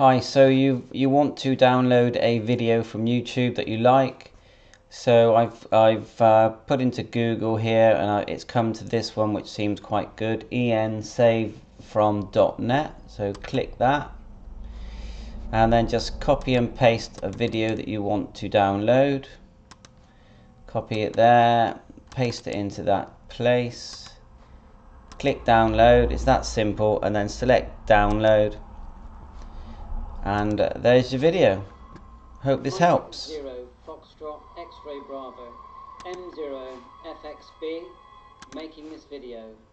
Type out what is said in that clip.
Hi, so you want to download a video from YouTube that you like. So I've put into Google here, and it's come to this one, which seems quite good. save.from.net. So click that, and then just copy and paste a video that you want to download. Copy it there, paste it into that place. Click download. It's that simple, and then select download. And there's your video. Hope this helps. 0 Foxtrot X-Ray Bravo M0 FXB making this video.